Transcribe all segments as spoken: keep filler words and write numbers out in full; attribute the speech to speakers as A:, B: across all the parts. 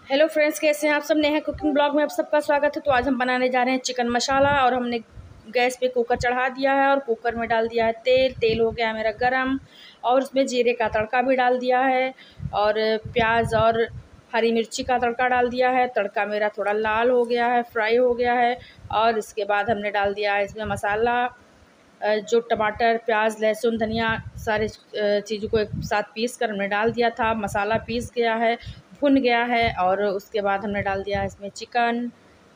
A: Hello friends, कैसे हैं आप सब? नेहा कुकिंग ब्लॉग में आप सबका स्वागत है। तो आज हम बनाने जा रहे हैं चिकन मसाला। और हमने गैस पे कुकर चढ़ा दिया है और कुकर में डाल दिया है तेल। तेल हो गया मेरा गरम और उसमें जीरे का तड़का भी डाल दिया है और प्याज और हरी मिर्ची का तड़का डाल दिया है। तड़का मेरा थोड़ा लाल हो गया है, फ्राई हो गया है। और इसके बाद हमने डाल दिया है इसमें मसाला, जो टमाटर, प्याज, लहसुन, धनिया सारे चीज़ों को एक साथ पीस कर हमने डाल दिया था। मसाला पीस गया है, भुन गया है। और उसके बाद हमने डाल दिया इसमें चिकन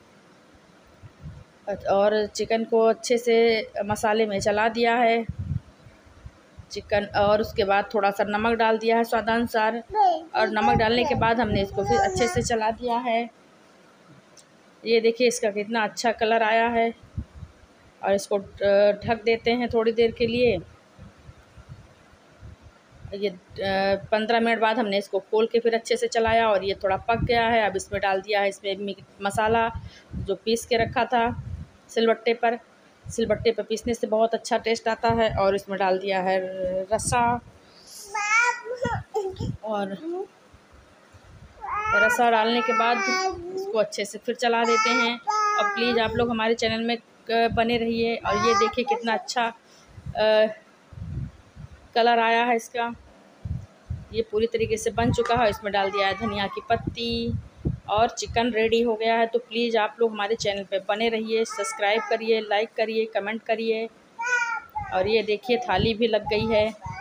A: और चिकन को अच्छे से मसाले में चला दिया है चिकन। और उसके बाद थोड़ा सा नमक डाल दिया है स्वादानुसार। और नमक डालने के बाद हमने इसको फिर अच्छे से चला दिया है। ये देखिए इसका कितना अच्छा कलर आया है। और इसको ढक देते हैं थोड़ी देर के लिए। ये पंद्रह मिनट बाद हमने इसको खोल के फिर अच्छे से चलाया और ये थोड़ा पक गया है। अब इसमें डाल दिया है इसमें मसाला जो पीस के रखा था सिलबट्टे पर। सिलबट्टे पर पीसने से बहुत अच्छा टेस्ट आता है। और इसमें डाल दिया है रसा। और रसा डालने के बाद इसको अच्छे से फिर चला देते हैं। और प्लीज़ आप लोग हमारे चैनल में बने रहिए। और ये देखिए कितना अच्छा आ, कलर आया है इसका। ये पूरी तरीके से बन चुका है। इसमें डाल दिया है धनिया की पत्ती और चिकन रेडी हो गया है। तो प्लीज़ आप लोग हमारे चैनल पे बने रहिए, सब्सक्राइब करिए, लाइक करिए, कमेंट करिए। और ये देखिए थाली भी लग गई है।